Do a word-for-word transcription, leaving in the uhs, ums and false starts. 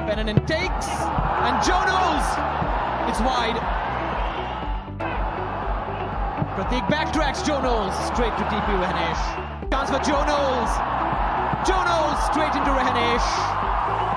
Rehenesh takes, and Joe Knowles! It's wide. Pratik backtracks Joe Knowles, straight to T P Rehenesh. Chance for Joe Knowles. Joe Knowles straight into Rehenesh.